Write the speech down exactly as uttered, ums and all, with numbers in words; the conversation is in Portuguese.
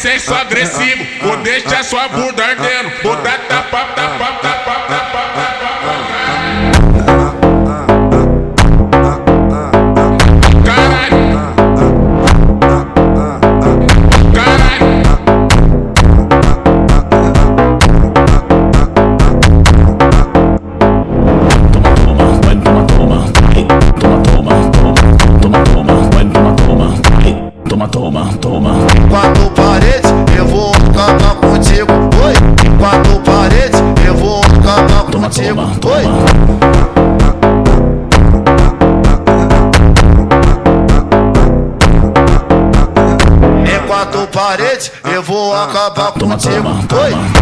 sexo agressivo, vou deixar sua bunda ardendo, vou dar tapa, tapa, tapa, tapa, tapa. Toma, toma. Quatro paredes, eu vou acabar contigo. Oi. Quatro paredes, eu vou acabar contigo. Oi. É quatro paredes, eu vou acabar contigo. Oi.